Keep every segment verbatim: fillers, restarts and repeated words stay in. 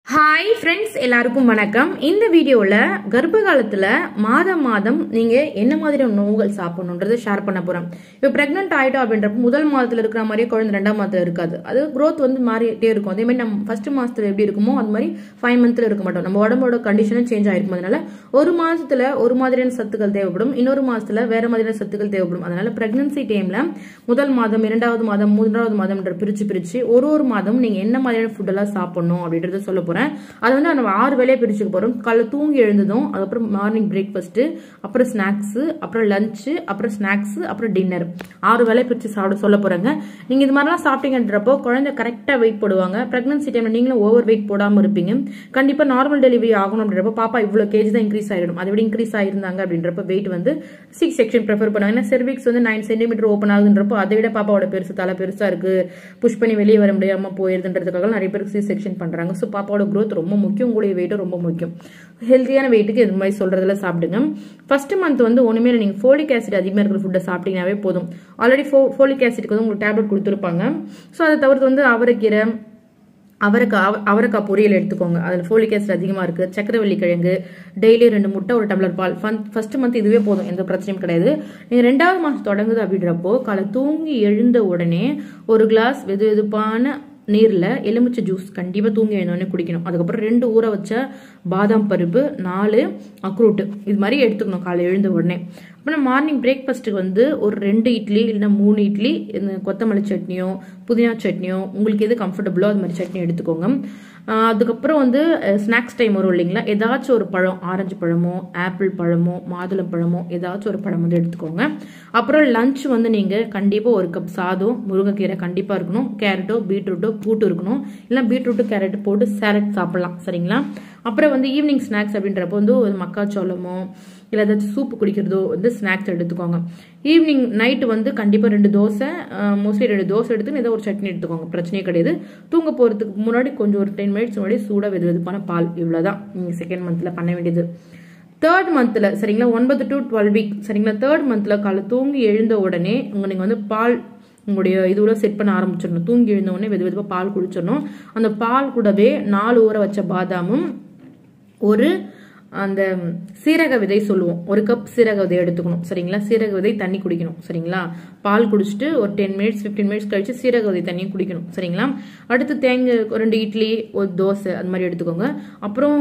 Hi friends, எல்லாருக்கும் வணக்கம். இந்த வீடியோல கர்ப்ப காலத்துல மாதம் மாதம் நீங்க என்ன மாதிரியான உணவுகள் சாப்பிடணும்ன்றதை ஷேர் பண்ண போறோம். இப்போ பிரெக்னன்ட் ஆயிட்டோம் அப்படின்றப்ப முதல் மாதத்துல இருக்கிற மாதிரியே குழந்தை ரெண்டாம் மாதத்துல இருக்காது. அது growth வந்து மாறிட்டே இருக்கும். அதே மாதிரி நம்ம ஃபர்ஸ்ட் மாசத்துல எப்படி இருக்குமோ அது மாதிரி ஃபைவ் மந்த்ல இருக்க மாட்டோம். நம்ம உடம்போட கண்டிஷனும் சேஞ்ச் ஆயிருக்கும். அதனால ஒரு மாசத்துல ஒரு மாதிரியான சத்துக்கள் தேவைப்படும், இன்னொரு மாசத்துல வேற மாதிரியான சத்துக்கள் தேவைப்படும். அதனால பிரெக்னன்சி டைம்ல முதல் மாதம், இரண்டாவது மாதம், மூன்றாவது மாதம் பிரிச்சு பிரிச்சு ஒரு ஒரு மாதம் நீங்க என்ன மாதிரியான ஃபுட் எல்லாம் சாப்பிடணும் அப்படின்றத சொல்ல போறேன். அது வந்து நம்ம ஆறு வேலையை பிரிச்சுக்க போறோம். காலைல தூங்கி எழுந்ததும், அதுக்கப்புறம் மார்னிங் பிரேக்ஃபாஸ்ட், அப்புறம் ஸ்நாக்ஸ், அப்புறம் லஞ்ச், அப்புறம் ஸ்நாக்ஸ், அப்புறம் டின்னர், ஆறு வேலையை பிரிச்சு சாப்பிட சொல்ல போறாங்க. நீங்க இது மாதிரிலாம் சாப்பிட்டீங்கன்றப்போ குழந்தை கரெக்டா வெயிட் போடுவாங்க. பிரெக்னன்சி டைம்ல நீங்களும் ஓவர் வெயிட் போடாம இருப்பீங்க. கண்டிப்பா நார்மல் டெலிவரி ஆகணும் அப்படின்றப்ப பாப்பா இவ்வளவு கேஜி தான் இன்க்ரீஸ் ஆயிடும். அதை விட இன்க்ரீஸ் ஆயிருந்தாங்க அப்படின்றப்ப வெயிட் வந்து சிக்ஸ் செக்ஷன் ப்ரிஃபர் பண்ணுவாங்க. ஏன்னா செர்விக்ஸ் வந்து நைன் சென்டிமீட்டர் ஓப்பன் ஆகுதுன்றப்போ அதை விட பாப்பாவோட பெருசு தலை பெருசா இருக்கு, புஷ் பண்ணி வெளியே வர முடியாம போயிருதுன்றதுக்காக நிறைய பேருக்கு சி செக்ஷன் பண்றாங்க. ஸோ பாப்பாவோட growth ரொம்ப முக்கியம், உங்களுடைய வெயிட்டும் ரொம்ப முக்கியம். ஹெல்த்தியான வெயிட்டுக்கு இது மாதிரி சொல்றதுல சாப்பிடுங்க. ஃபர்ஸ்ட் மந்த் வந்து ஒண்ணுமே நீங்க ஃபோலிக் ஆசிட் அதிகமா இருக்கிற ஃபுட்டை சாப்பிட்டீங்கன்னாவே போதும். ஆல்ரெடி ஃபோலிக் ஆசிட்க்கு வந்து உங்களுக்கு டேப்லெட் கொடுத்துருப்பாங்க. ஸோ அதை தவிர்த்து வந்து அவரைக்கீரை, அவரைக்காய் அவரைக்காய் பொரியல் எடுத்துக்கோங்க. அதில் ஃபோலிக் ஆசிட் அதிகமாக இருக்குது. சக்கரவள்ளி கிழங்கு, டெய்லி ரெண்டு முட்டை, ஒரு டம்ளர் பால். ஃபர்ஸ்ட் மந்த் இதுவே போதும், எந்த பிரச்சனையும் கிடையாது. நீங்கள் ரெண்டாவது மாதம் தொடங்குது அப்படின்றப்போ காலை தூங்கி எழுந்த உடனே ஒரு கிளாஸ் வெது வெதுப்பான நீரில் எலுமிச்சை ஜூஸ் கண்டிப்பாக தூங்கி எழுந்தோடனே குடிக்கணும். அதுக்கப்புறம் ரெண்டு ஊற வச்ச பாதாம் பருப்பு, நாலு அக்ரூட்டு, இது மாதிரி எடுத்துக்கணும் காலை எழுந்த உடனே. அப்புறம் மார்னிங் பிரேக்ஃபாஸ்ட்டுக்கு வந்து ஒரு ரெண்டு இட்லி இல்லைன்னா மூணு இட்லி, இந்த கொத்தமல்லி சட்னியோ புதினா சட்னியோ உங்களுக்கு எது கம்ஃபர்டபுளோ அது மாதிரி சட்னி எடுத்துக்கோங்க. அதுக்கப்புறம் வந்து ஸ்நாக்ஸ் டைம் வரும் இல்லைங்களா, ஏதாச்சும் ஒரு பழம், ஆரஞ்சு பழமோ ஆப்பிள் பழமோ மாதுளம் பழமோ ஏதாச்சும் ஒரு பழம் வந்து எடுத்துக்கோங்க. அப்புறம் லஞ்ச் வந்து நீங்கள் கண்டிப்பாக ஒரு கப் சாதம், முருங்கைக்கீரை கண்டிப்பாக இருக்கணும், கேரட்டோ பீட்ரூட்டோ கூட்டு இருக்கணும், இல்லை பீட்ரூட்டு கேரட் போட்டு சேலட் சாப்பிடலாம், சரிங்களா. அப்புறம் வந்து ஈவினிங் ஸ்நாக்ஸ் அப்படின்றப்போ வந்து ஒரு மக்காச்சோளமோ இல்லை ஏதாச்சும் சூப்பு குடிக்கிறதோ வந்து ஸ்நாக்ஸ் எடுத்துக்கோங்க. ஈவினிங் நைட்டு வந்து கண்டிப்பாக ரெண்டு தோசை, மோஸ்ட்லி ரெண்டு தோசை எடுத்து ஏதோ ஒரு சட்னி எடுத்துக்கோங்க, பிரச்சனையே கிடையாது. தூங்க போகிறதுக்கு முன்னாடி கொஞ்சம் ஒரு டென் மினிட்ஸ் முன்னாடி சூடாக வெது வெதுப்பான பால். இவ்வளோதான் நீங்கள் செகண்ட் மந்த்தில் பண்ண வேண்டியது. தேர்ட் மந்த்தில் சரிங்களா, ஒன்பது டு டுவெல் வீக் சரிங்களா, தேர்ட் மந்த்தில் காலை தூங்கி எழுந்த உடனே உங்கள் நீங்கள் வந்து பால் உங்களுடைய இதுல செட் பண்ண ஆரம்பிச்சிடணும். தூங்கி எழுந்த உடனே வெது வெதுப்பாக பால் குடிச்சிடணும். அந்த பால் கூடவே நாலு ஊற வச்ச பாதாமும், ஒரு அந்த சீரக விதை சொல்லுவோம், ஒரு கப் சீரக விதை எடுத்துக்கணும், சரிங்களா. சீரக விதை தண்ணி குடிக்கணும், சரிங்களா. பால் குடிச்சிட்டு ஒரு டென் மினிட்ஸ் ஃபிஃப்டீன் மினிட்ஸ் கழிச்சு சீரக விதை தண்ணியும் குடிக்கணும், சரிங்களா. அடுத்து தேங்காய் ரெண்டு இட்லி, ஒரு தோசை அது மாதிரி எடுத்துக்கோங்க. அப்புறம்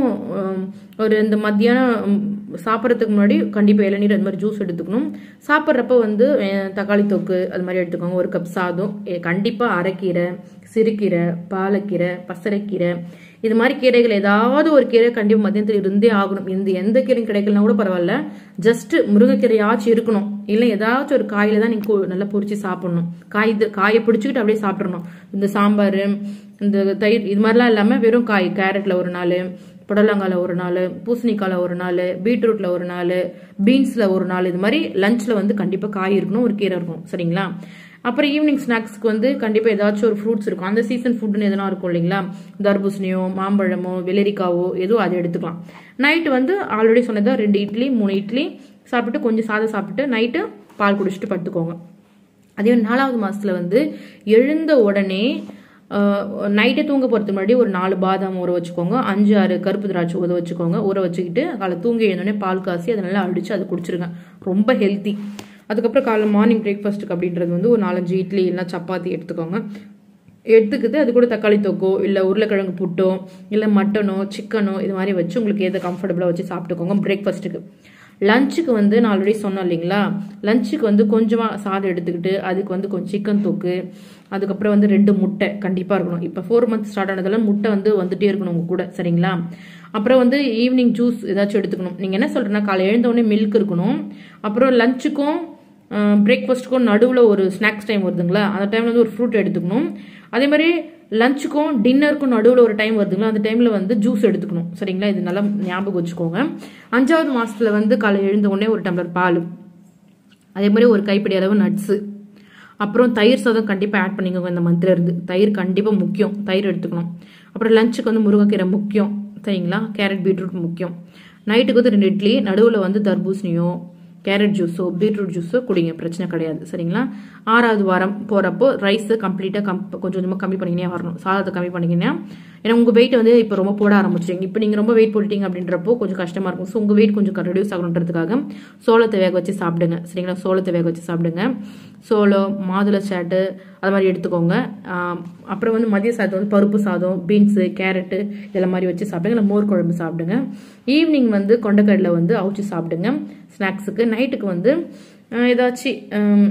ஒரு இந்த மத்தியானம் சாப்பிட்றதுக்கு முன்னாடி கண்டிப்பாக இளநீர் அது மாதிரி ஜூஸ் எடுத்துக்கணும். சாப்பிட்றப்ப வந்து தக்காளி தொக்கு அது மாதிரி எடுத்துக்கோங்க. ஒரு கப் சாதம், கண்டிப்பாக அரைக்கீரை, சிறுகீரை, பாலக்கீரை, பசரைக்கீரை, இது மாதிரி கீரைகள் ஏதாவது ஒரு கீரை கண்டிப்பாக மதியத்தில் இருந்தே ஆகணும். இந்த எந்த கீரையும் கிடைக்கலனா கூட பரவாயில்ல, ஜஸ்ட் முருங்கைக்கீரையாச்சும் இருக்கணும். இல்லை ஏதாச்சும் ஒரு காயில தான் நீங்கள் நல்லா பொரிச்சு சாப்பிடணும். காய் காயை பிடிச்சிக்கிட்டு அப்படியே சாப்பிட்றணும். இந்த சாம்பார், இந்த தயிர் இது மாதிரிலாம் இல்லாமல் வெறும் காய், கேரட்ல ஒரு நாள், புடலங்கால ஒரு நாள், பூசணிக்கால ஒரு நாள், பீட்ரூட்ல ஒரு நாள், பீன்ஸ்ல ஒரு நாள், இது மாதிரி லஞ்ச்ல வந்து கண்டிப்பாக காய் இருக்கணும், ஒரு கீரை இருக்கணும், சரிங்களா. அப்புறம் ஈவினிங் ஸ்நாக்ஸ்க்கு வந்து கண்டிப்பாக ஏதாச்சும் ஒரு ஃப்ரூட்ஸ் இருக்கும். அந்த சீசன் ஃபுட்னு எதனா இருக்கும் இல்லைங்களா, தர்பூசணியோ மாம்பழமோ வெள்ளரிக்காவோ ஏதோ அதை எடுத்துக்கலாம். நைட்டு வந்து ஆல்ரெடி சொன்னதா ரெண்டு இட்லி மூணு இட்லி சாப்பிட்டு கொஞ்சம் சாதம் சாப்பிட்டு நைட்டு பால் குடிச்சிட்டு படுத்துக்கோங்க. அதே நாலாவது மாசத்துல வந்து எழுந்த உடனே நைட்டு தூங்க போகிறதுக்கு முன்னாடி ஒரு நாலு பாதாம் ஊற வச்சுக்கோங்க, அஞ்சு ஆறு கருப்பு திராட்சை ஊற வச்சுக்கோங்க. ஊற வச்சுக்கிட்டு காலை தூங்கி எழுந்தோடனே பால் காசி அதை நல்லா அடிச்சு அதை குடிச்சிருங்க, ரொம்ப ஹெல்த்தி. அதுக்கப்புறம் காலை மார்னிங் பிரேக்ஃபாஸ்ட்டுக்கு அப்படின்றது வந்து ஒரு நாலஞ்சு இட்லி இல்லைனா சப்பாத்தி எடுத்துக்கோங்க. எடுத்துக்கிட்டு அது கூட தக்காளி தொக்கோ இல்லை உருளைக்கிழங்கு புட்டோ இல்லை மட்டனோ சிக்கனோ இது மாதிரி வச்சு உங்களுக்கு எதை கம்ஃபர்டபுளாக வச்சு சாப்பிட்டுக்கோங்க பிரேக்ஃபாஸ்ட்டுக்கு. லஞ்சுக்கு வந்து நான் ஆல்ரெடி சொன்னேன் இல்லைங்களா, லஞ்சுக்கு வந்து கொஞ்சமாக சாதம் எடுத்துக்கிட்டு அதுக்கு வந்து கொஞ்சம் சிக்கன் தொக்கு, அதுக்கப்புறம் வந்து ரெண்டு முட்டை கண்டிப்பாக இருக்கணும். இப்போ ஃபோர் மந்த் ஸ்டார்ட் ஆனதெல்லாம் முட்டை வந்து வந்துட்டே இருக்கணும் உங்க கூட, சரிங்களா. அப்புறம் வந்து ஈவினிங் ஜூஸ் ஏதாச்சும் எடுத்துக்கணும். நீங்கள் என்ன சொல்கிறேன்னா காலை எழுந்தோடனே மில்க் இருக்கணும். அப்புறம் லஞ்சுக்கும் பிரேக்ஃபாஸ்ட்டுக்கும் நடுவில் ஒரு ஸ்நாக்ஸ் டைம் வருதுங்களா, அந்த டைமில் வந்து ஒரு ஃப்ரூட் எடுத்துக்கணும். அதே மாதிரி லஞ்சுக்கும் டின்னருக்கும் நடுவில் ஒரு டைம் வருதுங்களா, அந்த டைமில் வந்து ஜூஸ் எடுத்துக்கணும், சரிங்களா. இது நல்லா ஞாபகம் வச்சுக்கோங்க. அஞ்சாவது மாதத்துல வந்து காலை எழுந்த உடனே ஒரு டம்ளர் பால், அதே மாதிரி ஒரு கைப்பிடி அளவு நட்ஸு, அப்புறம் தயிர் சாதம் கண்டிப்பாக ஆட் பண்ணிக்கோங்க. இந்த மந்த்ல இருந்து தயிர் கண்டிப்பாக முக்கியம், தயிர் எடுத்துக்கணும். அப்புறம் லஞ்சுக்கு வந்து முருங்கைக்கீரை முக்கியம், சரிங்களா. கேரட் பீட்ரூட் முக்கியம். நைட்டுக்கு வந்து ரெண்டு இட்லி, நடுவில் வந்து தர்பூசணியோ கேரட் ஜூஸோ பீட்ரூட் ஜூஸோ குடிங்க, பிரச்சனை கிடையாது. சரிங்களா? ஆறாவது வாரம் போறப்போ ரைஸ் கம்ப்ளீட்டா கம் கொஞ்சம் கொஞ்சமா கம்மி பண்ணிக்கினே வரணும். சாதத்தை கம்மி பண்ணிக்கினே, ஏன்னா உங்க வெயிட் வந்து இப்போ ரொம்ப போட ஆரம்பிச்சிட்டீங்க. இப்போ நீங்க ரொம்ப வெயிட் போட்டீங்க அப்படின்றப்போ கொஞ்சம் கஷ்டமா இருக்கும். ஸோ உங்க வெயிட் கொஞ்சம் ரெடியூஸ் ஆகணுன்றதுக்காக சோளத்தை வேக வச்சு சாப்பிடுங்க. சரிங்களா? சோளத்தை வேக வச்சு சாப்பிடுங்க. சோளம், மாதுளை சாட்டு அது மாதிரி எடுத்துக்கோங்க. அப்புறம் வந்து மதிய சாதம் வந்து பருப்பு சாதம், பீன்ஸு, கேரட்டு இதெல்லாம் மாதிரி வச்சு சாப்பிடுங்க. இல்லை மோர் குழம்பு சாப்பிடுங்க. ஈவினிங் வந்து கொண்டைக்கடலை வந்து அவிச்சு சாப்பிடுங்க ஸ்நாக்ஸுக்கு. நைட்டுக்கு வந்து ஏதாச்சும்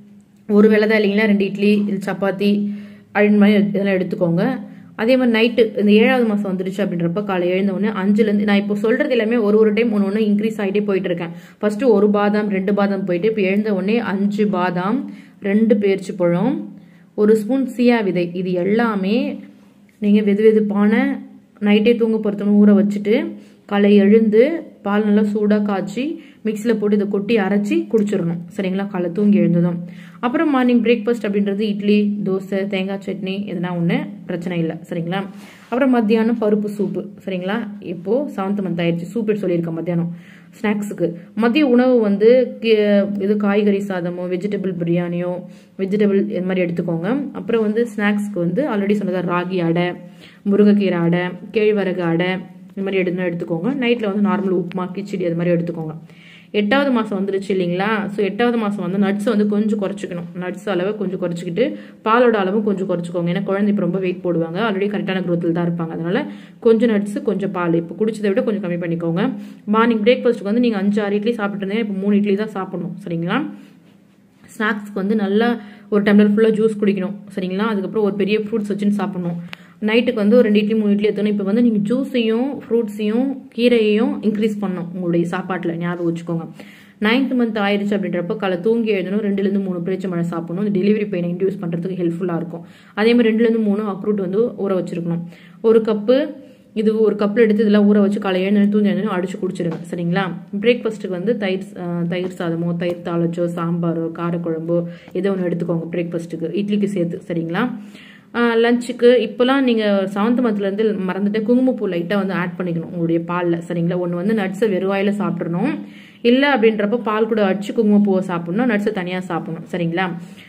ஒரு வேளை தான் இல்லைங்களா, ரெண்டு இட்லி இது சப்பாத்தி அப்படின்னு மாதிரி இதெல்லாம் எடுத்துக்கோங்க. அதே மாதிரி நைட்டு இந்த ஏழாவது மாதம் வந்துருச்சு அப்படின்றப்ப காலை எழுந்தவுடனே அஞ்சுலேருந்து நான் இப்போ சொல்கிறது எல்லாமே ஒரு ஒரு டைம் ஒன்று ஒன்று இன்க்ரீஸ் ஆகிட்டே போயிட்டு இருக்கேன். ஃபஸ்ட்டு ஒரு பாதாம் ரெண்டு பாதாம் போயிட்டு இப்போ எழுந்த உடனே அஞ்சு பாதாம், ரெண்டு பேரிச்சி பழம், ஒரு ஸ்பூன் சியா விதை, இது எல்லாமே நீங்கள் வெது வெதுப்பான நைட்டே தூங்க பொறுத்தவங்க ஊற வச்சுட்டு காலை எழுந்து பால் நல்லா சூடாக காய்ச்சி மிக்சியில் போட்டு இதை கொட்டி அரைச்சி குடிச்சிடணும். சரிங்களா? காலை தூங்கி எழுந்ததும். அப்புறம் மார்னிங் பிரேக்ஃபாஸ்ட் அப்படின்றது இட்லி, தோசை, தேங்காய் சட்னி எதுனா ஒன்று, பிரச்சனை இல்லை. சரிங்களா? அப்புறம் மத்தியானம் பருப்பு சூப்பு. சரிங்களா? இப்போது செவன்த் மந்த் ஆயிடுச்சு, சூப்பு சொல்லியிருக்கேன் மத்தியானம் ஸ்நாக்ஸுக்கு. மதிய உணவு வந்து இது காய்கறி சாதமோ வெஜிடபிள் பிரியாணியோ வெஜிடபிள் இது மாதிரி எடுத்துக்கோங்க. அப்புறம் வந்து ஸ்நாக்ஸ்க்கு வந்து ஆல்ரெடி சொன்னதா ராகி அடை, முருங்கைக்கீரை அடை, கேழ்வரகு அடை இந்த மாதிரி எடுத்து எடுத்துக்கோங்க. நைட்டில் வந்து நார்மல் உப்புமா, கிச்சடி அது மாதிரி எடுத்துக்கோங்க. எட்டாவது மாதம் வந்துருச்சு இல்லைங்களா? ஸோ எட்டாவது மாதம் வந்து நட்ஸ் வந்து கொஞ்சம் குறைச்சிக்கணும். நட்ஸ் அளவு கொஞ்சம் குறைச்சிக்கிட்டு பாலோட அளவு கொஞ்சம் குறைச்சிக்கோங்க. ஏன்னா குழந்தை இப்போ ரொம்ப வெயிட் போடுவாங்க, ஆல்ரெடி கரெக்டான க்ரோத்தில் தான் இருப்பாங்க. அதனால கொஞ்சம் நட்ஸ் கொஞ்சம் பால் இப்போ குடிச்சதை விட கொஞ்சம் கம்மி பண்ணிக்கோங்க. மார்னிங் பிரேக்ஃபாஸ்ட்டுக்கு வந்து நீங்கள் அஞ்சு ஆறு இட்லி சாப்பிட்டு இருந்தீங்க, இப்போ மூணு இட்லி தான் சாப்பிடணும். சரிங்களா? ஸ்நாக்ஸ்க்கு வந்து நல்லா ஒரு டம்ளர் ஃபுல்லாக ஜூஸ் குடிக்கணும். சரிங்களா? அதுக்கப்புறம் ஒரு பெரிய ஃப்ரூட்ஸ் வச்சுன்னு சாப்பிடணும். நைட்டுக்கு வந்து ஒரு ரெண்டு இட்லி மூணு இட்லி எடுத்தோன்னா இப்போ வந்து நீங்கள் ஜூஸையும் ஃப்ரூட்ஸையும் கீரையையும் இன்க்ரீஸ் பண்ணணும் உங்களுடைய சாப்பாட்டில், ஞாபகம் வச்சுக்கோங்க. நைன்த் மந்த் ஆயிடுச்சு அப்படின்றப்போ காலை தூங்கி எழுதணும். ரெண்டுலேருந்து மூணு பேரிச்சை மழை சாப்பிடணும். இந்த டெலிவரி பெயினை இன்டியூஸ் பண்ணுறதுக்கு ஹெல்ப்ஃபுல்லாக இருக்கும். அதே மாதிரி ரெண்டுலேருந்து மூணு அக்ரூட் வந்து ஊற வச்சிருக்கணும். ஒரு கப்பு இது ஒரு கப்பில் எடுத்து இதெல்லாம் ஊற வச்சு காலை எழுந்து தூங்கி எழுந்து அடிச்சு குடிச்சிருங்க. சரிங்களா? பிரேக்ஃபாஸ்ட்டுக்கு வந்து தயிர் தயிர் சாதமோ தயிர் தாளிச்சோ சாம்பாரோ காரக்குழம்போ ஏதோ ஒன்று எடுத்துக்கோங்க பிரேக்ஃபாஸ்ட்டுக்கு, இட்லிக்கு சேர்த்து. சரிங்களா? லஞ்சுக்கு இப்போலாம் நீங்கள் செவன்த் மந்த்லேருந்து மறந்துட்டு குங்குமப்பூ லைட்டாக வந்து ஆட் பண்ணிக்கணும் உங்களுடைய பாலில். சரிங்களா? ஒன்று வந்து நட்ஸை வெறுவாயில் சாப்பிட்றணும், இல்லை அப்படின்றப்போ பால் கூட அடிச்சு குங்குமப்பூவை சாப்பிடணும், நட்ஸை தனியாக சாப்பிடணும். சரிங்களா?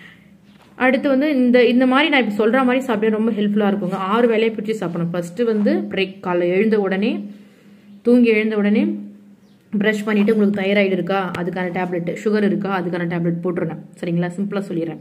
அடுத்து வந்து இந்த இந்த மாதிரி நான் இப்போ சொல்கிற மாதிரி சாப்பிட ரொம்ப ஹெல்ப்ஃபுல்லாக இருக்குங்க. ஆறு வேலையை பிடிச்சி சாப்பிடணும். ஃபஸ்ட்டு வந்து பிரேக் காலை எழுந்த உடனே தூங்கி எழுந்த உடனே ப்ரஷ் பண்ணிவிட்டு உங்களுக்கு தைராய்டு இருக்கா அதுக்கான டேப்லெட், சுகர் இருக்கா அதுக்கான டேப்லெட் போட்டுருங்க. சரிங்களா? சிம்பிளாக சொல்லிடுறேன்.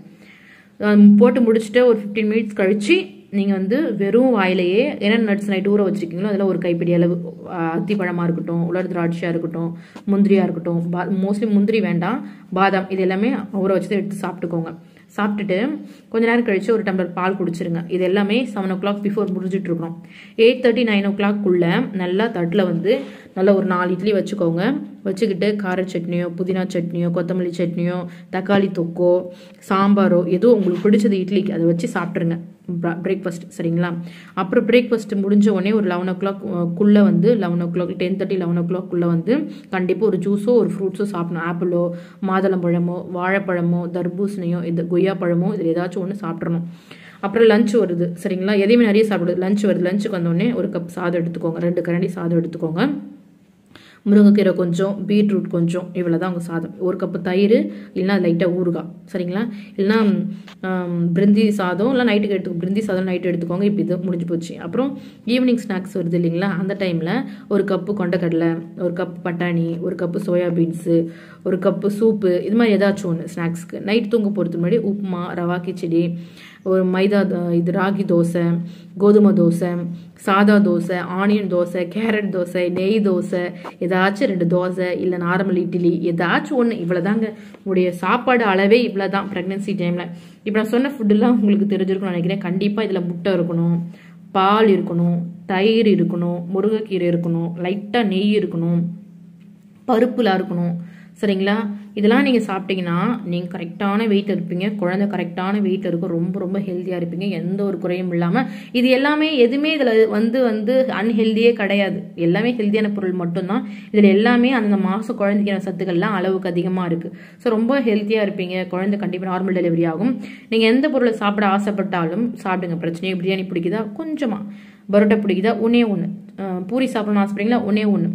போட்டு முடிச்சுட்டு ஒரு ஃபிஃப்டீன் மினிட்ஸ் கழிச்சு நீங்கள் வந்து வெறும் வாயிலேயே என்ன நட்ஸ் நைட்டு ஊற வச்சுருக்கீங்களோ அதில் ஒரு கைப்பிடி அளவு அத்திப்பழமாக இருக்கட்டும், உலர் திராட்சையாக இருக்கட்டும், முந்திரியாக இருக்கட்டும், பா மோஸ்ட்லி முந்திரி வேண்டாம், பாதாம் இது எல்லாமே ஊற வச்சு எடுத்து சாப்பிட்டுக்கோங்க. சாப்பிட்டுட்டு கொஞ்ச நேரம் கழிச்சு ஒரு டம்ளர் பால் குடிச்சிருங்க. இது எல்லாமே செவன் ஓ கிளாக் பிஃபோர் முடிஞ்சிட்டு இருக்கணும். எயிட் தேர்ட்டி நைன் ஓ கிளாக்குள்ள நல்லா தட்டில் வந்து நல்லா ஒரு நாலு இட்லி வச்சுக்கோங்க. வச்சுக்கிட்டு கார சட்னியோ புதினா சட்னியோ கொத்தமல்லி சட்னியோ தக்காளி தொக்கோ சாம்பாரோ ஏதோ உங்களுக்கு பிடிச்சது இட்லிக்கு அதை வச்சு சாப்பிட்ருங்க பிரேக்ஃபாஸ்ட். சரிங்களா? அப்புறம் பிரேக்ஃபாஸ்ட் முடிஞ்ச உடனே ஒரு லெவன் ஓ கிளாக்குள்ளே வந்து eleven o'clock ten thirty eleven ஓ கிளாக்குள்ளே வந்து கண்டிப்பாக ஒரு ஜூஸோ ஒரு ஃப்ரூட்ஸோ சாப்பிடணும். ஆப்பிளோ மாதுளம்பழமோ வாழைப்பழமோ தர்பூசணியோ இது கொய்யா பழமோ இதில் ஏதாச்சும் ஒன்று சாப்பிட்றணும். அப்புறம் லஞ்ச் வருது. சரிங்களா? எதையுமே நிறைய சாப்பிடுது. லஞ்ச் வருது. லஞ்சுக்கு வந்தோடனே ஒரு கப் சாதம் எடுத்துக்கோங்க, ரெண்டு கரண்டி சாதம் எடுத்துக்கோங்க. முருங்கைக்கீரை கொஞ்சம், பீட்ரூட் கொஞ்சம், இவ்வளோ தான் உங்கள் சாதம். ஒரு கப்பு தயிர் இல்லைனா லைட்டாக ஊறுகாய். சரிங்களா? இல்லைனா பிரிந்தி சாதம் இல்லை நைட்டுக்கு எடுத்துக்கோ, பிரிந்தி சாதம் நைட்டு எடுத்துக்கோங்க. இப்போ இது முடிஞ்சு போச்சு. அப்புறம் ஈவினிங் ஸ்நாக்ஸ் வருது இல்லைங்களா? அந்த டைமில் ஒரு கப்பு கொண்டைக்கடலை, ஒரு கப்பு பட்டாணி, ஒரு கப்பு சோயாபீன்ஸு, ஒரு கப்பு சூப்பு, இது மாதிரி ஏதாச்சும் ஒன்று ஸ்நாக்ஸ்க்கு. நைட் தூங்க போகிறதுக்கு முன்னாடி உப்புமா, ரவா கிச்சடி, ஒரு மைதா இது ராகி தோசை, கோதுமை தோசை, சாதா தோசை, ஆனியன் தோசை, கேரட் தோசை, நெய் தோசை, ஏதாச்சும் ரெண்டு தோசை இல்லை நார்மல் இட்லி ஏதாச்சும் ஒன்று. இவ்வளோதாங்க உங்களுடைய சாப்பாடு அளவே இவ்வளோ தான் ப்ரெக்னென்சி டைமில். இப்போ நான் சொன்ன ஃபுட்டுலாம் உங்களுக்கு தெரிஞ்சிருக்கும்னு நினைக்கிறேன். கண்டிப்பாக இதில் முட்டை இருக்கணும், பால் இருக்கணும், தயிர் இருக்கணும், முருங்கைக்கீரை இருக்கணும், லைட்டாக நெய் இருக்கணும், பருப்புலாம் இருக்கணும். சரிங்களா? இதெல்லாம் நீங்கள் சாப்பிட்டீங்கன்னா நீங்கள் கரெக்டான வெயிட் இருப்பீங்க, குழந்தை கரெக்டான வெயிட் இருக்கும், ரொம்ப ரொம்ப ஹெல்த்தியாக இருப்பீங்க, எந்த ஒரு குறையும் இல்லாமல். இது எல்லாமே எதுவுமே இதில் வந்து வந்து அன்ஹெல்தியே கிடையாது, எல்லாமே ஹெல்த்தியான பொருள் மட்டும்தான். இதில் எல்லாமே அந்த மாதம் குழந்தைக்கான சத்துக்கள்லாம் அளவுக்கு அதிகமாக இருக்குது. ஸோ ரொம்ப ஹெல்த்தியாக இருப்பீங்க, குழந்தை கண்டிப்பாக நார்மல் டெலிவரி ஆகும். நீங்கள் எந்த பொருளை சாப்பிட ஆசைப்பட்டாலும் சாப்பிடுங்க, பிரச்சனையே. பிரியாணி பிடிக்குதா கொஞ்சமாக, பரோட்டா பிடிக்குதா ஒன்றே ஒன்று, பூரி சாப்பிடணும்னு ஆசைப்படுறீங்களா ஒன்றே ஒன்று,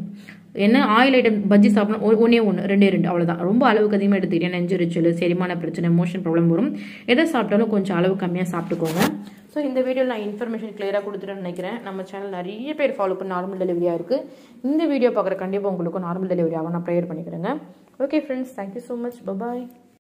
என்ன ஆயில் ஐட்டம் பஜ்ஜி சாப்பிடணும் ஒன்னே ஒன்று ரெண்டே ரெண்டு அவ்வளோதான். ரொம்ப அளவுக்கு அதிகமாக எடுத்துக்கிட்டேன் நெஞ்செரிச்சல், செரிமான பிரச்சனை, மோஷன் ப்ராப்ளம் வரும். எதை சாப்பிட்டாலும் கொஞ்சம் அளவு கம்மியாக சாப்பிட்டுக்கோங்க. ஸோ இந்த வீடியோவில் நான் இன்ஃபர்மேஷன் கிளியராக கொடுத்துட்டேன்னு நினைக்கிறேன். நம்ம சேனல் நிறைய பேர் ஃபாலோ பண்ணி நார்மல் டெலிவரியாக இருக்குது. இந்த வீடியோ பார்க்குற கண்டிப்பாக உங்களுக்கும் நார்மல் டெலிவரி ஆகும் நான் ப்ரேயர் பண்ணிக்கிறேங்க. Okay friends, thank you so much. Bye bye.